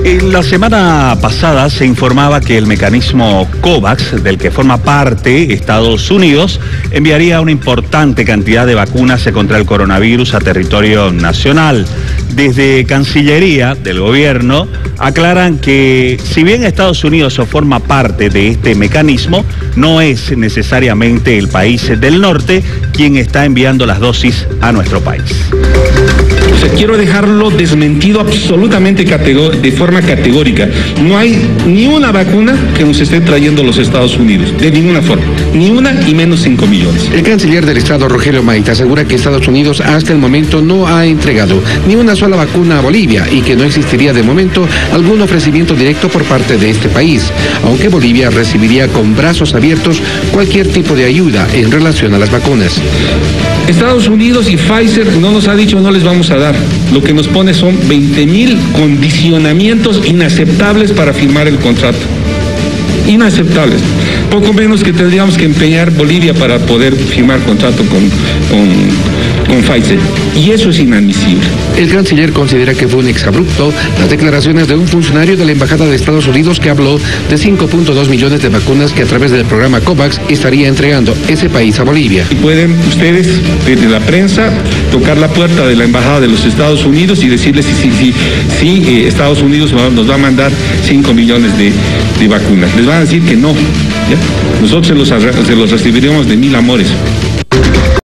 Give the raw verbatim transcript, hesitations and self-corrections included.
En la semana pasada se informaba que el mecanismo COVAX, del que forma parte Estados Unidos, enviaría una importante cantidad de vacunas contra el coronavirus a territorio nacional. Desde Cancillería del gobierno aclaran que si bien Estados Unidos forma parte de este mecanismo, no es necesariamente el país del norte quien está enviando las dosis a nuestro país. O sea, quiero dejarlo desmentido absolutamente de forma categórica. No hay ni una vacuna que nos esté trayendo los Estados Unidos, de ninguna forma, ni una y menos cinco millones. El canciller del Estado, Rogelio Maita, asegura que Estados Unidos hasta el momento no ha entregado ni una sola vacuna a Bolivia y que no existiría de momento algún ofrecimiento directo por parte de este país, aunque Bolivia recibiría con brazos abiertos cualquier tipo de ayuda en relación a las vacunas. Estados Unidos y Pfizer no nos ha dicho no les vamos a dar. Lo que nos pone son veinte mil condicionamientos inaceptables para firmar el contrato. Inaceptables. Poco menos que tendríamos que empeñar Bolivia para poder firmar contrato con, con, con Pfizer. Y eso es inadmisible. El canciller considera que fue un exabrupto las declaraciones de un funcionario de la Embajada de Estados Unidos que habló de cinco punto dos millones de vacunas que a través del programa COVAX estaría entregando ese país a Bolivia. Y pueden ustedes, desde la prensa, tocar la puerta de la Embajada de los Estados Unidos y decirles si, si, si, si eh, Estados Unidos nos va a mandar cinco millones de, de vacunas. Les van a decir que no. ¿Ya? Nosotros se los, se los recibiremos de mil amores.